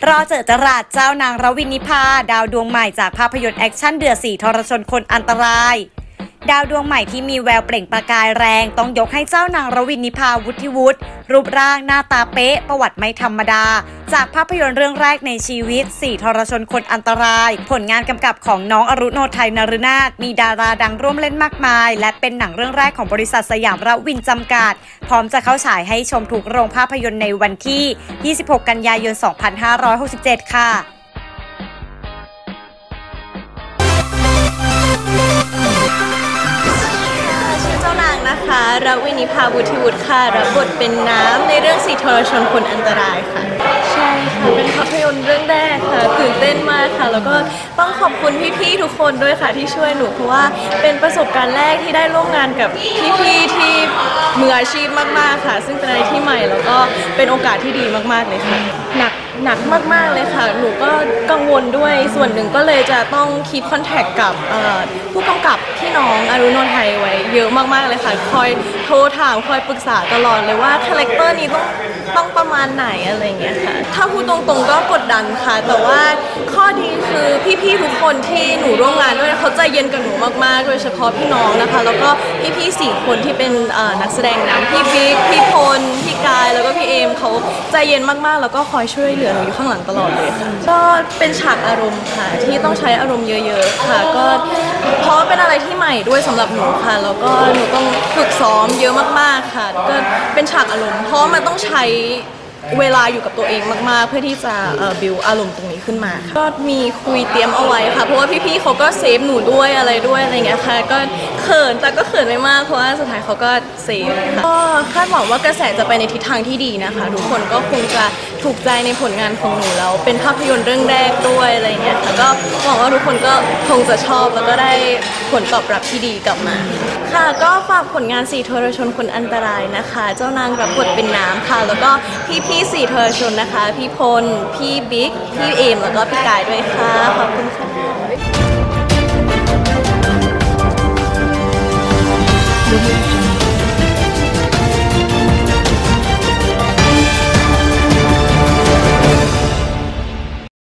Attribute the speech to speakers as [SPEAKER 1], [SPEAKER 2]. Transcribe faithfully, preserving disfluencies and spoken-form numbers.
[SPEAKER 1] รอเจอจราดเจ้านางรวินนิพาดาวดวงใหม่จากภาพยนตร์แอคชั่นเดือดสี่ทรชนคนอันตรายดาวดวงใหม่ที่มีแววเปล่งประกายแรงต้องยกให้เจ้านางรวินนิพาวุฒิวุฒิรูปร่างหน้าตาเป๊ะประวัติไม่ธรรมดาจากภาพยนตร์เรื่องแรกในชีวิตสี่ทรชนคนอันตรายผลงานกำกับของน้องอรุณโนไทยนฤนาถมีดาราดังร่วมเล่นมากมายและเป็นหนังเรื่องแรกของบริษัทสยามรวินจำกัดพร้อมจะเข้าฉายให้ชมทุกโรงภาพยนตร์ในวันที่ยี่สิบหกกันยายนสองพันห้าร้อยหกสิบเจ็ดค่ะ
[SPEAKER 2] นะคะรวินิพาวุฒิวุฒิค่ะรับบทเป็นน้ำในเรื่องสี่ทรชนคนอันตรายค่ะใช่ค่ะเป็นภาพยนตร์เรื่องแรกค่ะตื่นเต้นมากค่ะแล้วก็ต้องขอบคุณพี่ๆทุกคนด้วยค่ะที่ช่วยหนูเพราะว่าเป็นประสบการณ์แรกที่ได้ร่วมงานกับพี่ๆที่มืออาชีพมากๆค่ะซึ่งเป็นอะไรที่ใหม่แล้วก็เป็นโอกาสที่ดีมากๆเลยค่ะหนักหนักมากๆเลยค่ะหนูก็กังวลด้วยส่วนหนึ่งก็เลยจะต้องคีปคอนแทคกับผู้กำกับพี่น้องอรุณโนไทยไว้เยอะมากๆเลยค่ะคอยโทรถามคอยปรึกษาตลอดเลยว่าคาแรคเตอร์นี้ต้องต้องประมาณไหนอะไรเงี้ยค่ะถ้าพูดตรงๆก็กดดันค่ะแต่ว่าข้อดีคือพี่ๆทุกคนที่หนูร่วมงานด้วยเขาใจเย็นกับหนูมากๆโดยเฉพาะพี่น้องนะคะแล้วก็พี่ๆสี่คนที่เป็นนักแสดงนำพี่บิ๊กพี่พลพี่กายแล้วก็พี่เอมเขาใจเย็นมากๆแล้วก็คอยช่วยเหลือหนูอยู่ข้างหลังตลอดเลยค่ะก็เป็นฉากอารมณ์ค่ะที่ต้องใช้อารมณ์เยอะๆค่ะก็เพราะเป็นอะไรที่ใหม่ด้วยสำหรับหนูค่ะแล้วก็หนูต้องฝึกซ้อมเยอะมากๆค่ะก็เป็นฉากอารมณ์เพราะมันต้องใช้เวลาอยู่กับตัวเองมากๆเพื่อที่จะบิวอารมณ์ตรงนี้ขึ้นมาก็มีคุยเตรียมเอาไว้ค่ะเพราะว่าพี่ๆเขาก็เซฟหนูด้วยอะไรด้วยอะไรเงี้ยค่ะก็เขินแต่ก็เขินไม่มากเพราะว่าสุดท้ายเขาก็เซฟค่ะก็คาดหวังว่ากระแสจะไปในทิศทางที่ดีนะคะทุกคนก็คงจะถูกใจในผลงานของหนูแล้วเป็นภาพยนตร์เรื่องแรกด้วยอะไรเงี้ยค่ะก็หวังว่าทุกคนก็คงจะชอบแล้วก็ได้ผลตอบรับที่ดีกลับมาค่ะก็ฝากผลงานสี่ทรชนคนอันตรายนะคะเจ้านางรับบทเป็นน้ำค่ะแล้วก็พี่พี่สี่ทรชนนะคะพี่พลพี่บิ๊กพี่เอมแล้วก็พี่กายด้วยค่ะขอบคุณค่ะ